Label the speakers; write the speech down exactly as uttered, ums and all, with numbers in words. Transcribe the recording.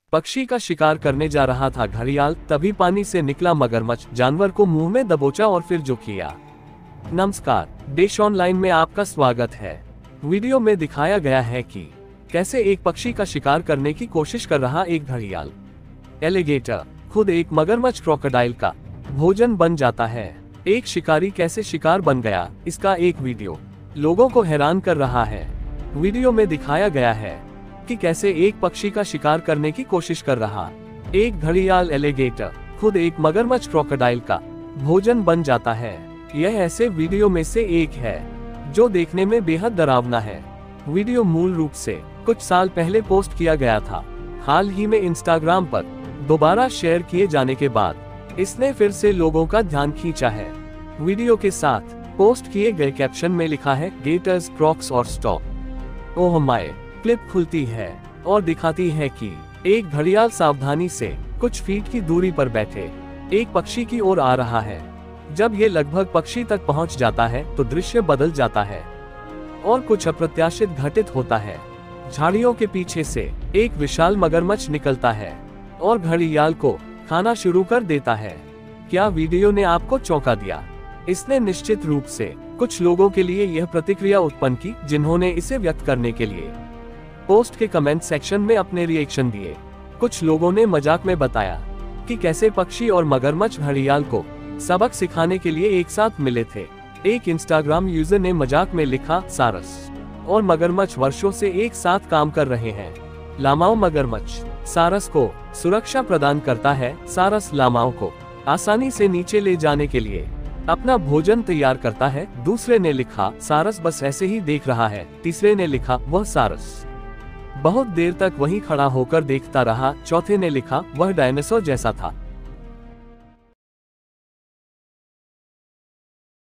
Speaker 1: पक्षी का शिकार करने जा रहा था घड़ियाल, तभी पानी से निकला मगरमच्छ, जानवर को मुंह में दबोचा और फिर जो किया। नमस्कार, देश ऑनलाइन में आपका स्वागत है। वीडियो में दिखाया गया है कि कैसे एक पक्षी का शिकार करने की कोशिश कर रहा एक घड़ियाल एलिगेटर खुद एक मगरमच्छ क्रोकोडाइल का भोजन बन जाता है। एक शिकारी कैसे शिकार बन गया, इसका एक वीडियो लोगों को हैरान कर रहा है। वीडियो में दिखाया गया है कि कैसे एक पक्षी का शिकार करने की कोशिश कर रहा एक घड़ियाल एलिगेटर खुद एक मगरमच्छ क्रोकोडाइल का भोजन बन जाता है। यह ऐसे वीडियो में से एक है जो देखने में बेहद डरावना है। वीडियो मूल रूप से कुछ साल पहले पोस्ट किया गया था। हाल ही में इंस्टाग्राम पर दोबारा शेयर किए जाने के बाद इसने फिर से लोगों का ध्यान खींचा है। वीडियो के साथ पोस्ट किए गए कैप्शन में लिखा है गेटर्स क्रॉक्स और स्टॉप। Oh my. क्लिप खुलती है और दिखाती है कि एक घड़ियाल सावधानी से कुछ फीट की दूरी पर बैठे एक पक्षी की ओर आ रहा है। जब ये लगभग पक्षी तक पहुंच जाता है तो दृश्य बदल जाता है और कुछ अप्रत्याशित घटित होता है। झाड़ियों के पीछे से एक विशाल मगरमच्छ निकलता है और घड़ियाल को खाना शुरू कर देता है। क्या वीडियो ने आपको चौंका दिया? इसने निश्चित रूप से कुछ लोगों के लिए यह प्रतिक्रिया उत्पन्न की, जिन्होंने इसे व्यक्त करने के लिए पोस्ट के कमेंट सेक्शन में अपने रिएक्शन दिए। कुछ लोगों ने मजाक में बताया कि कैसे पक्षी और मगरमच्छ घड़ियाल को सबक सिखाने के लिए एक साथ मिले थे। एक इंस्टाग्राम यूजर ने मजाक में लिखा, सारस और मगरमच्छ वर्षों से एक साथ काम कर रहे हैं। लामाओ मगरमच्छ सारस को सुरक्षा प्रदान करता है। सारस लामाओ को आसानी से नीचे ले जाने के लिए अपना भोजन तैयार करता है। दूसरे ने लिखा, सारस बस ऐसे ही देख रहा है। तीसरे ने लिखा, वह सारस बहुत देर तक वहीं खड़ा होकर देखता रहा। चौथे ने लिखा, वह डायनासोर जैसा था।